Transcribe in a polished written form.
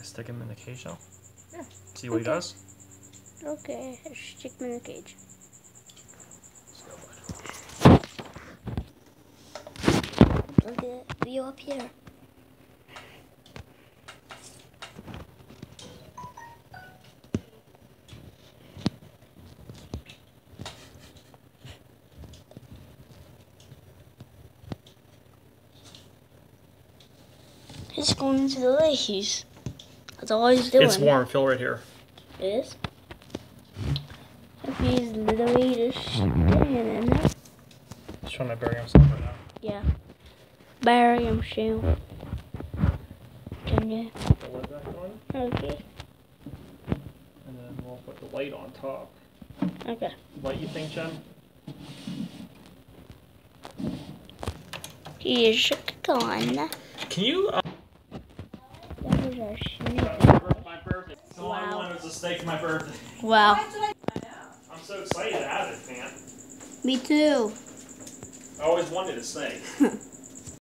stick him in the cage though? Yeah. See what he does? Okay, I should stick him in the cage. Look at the view up here. He's going into the leash. That's all he's doing. It's warm. Feel right here. It is? If he's literally just staying in there. He's trying to bury himself right now. Yeah. Bury him soon. Can you? Put the lid back on. Okay. And then we'll put the light on top. Okay. What you think, Jen? Here's gone. Can you? That was our snake. My birthday. All I Wow. wanted was a steak for my birthday. Wow. I'm so excited to have it, man. Me too. I always wanted a steak.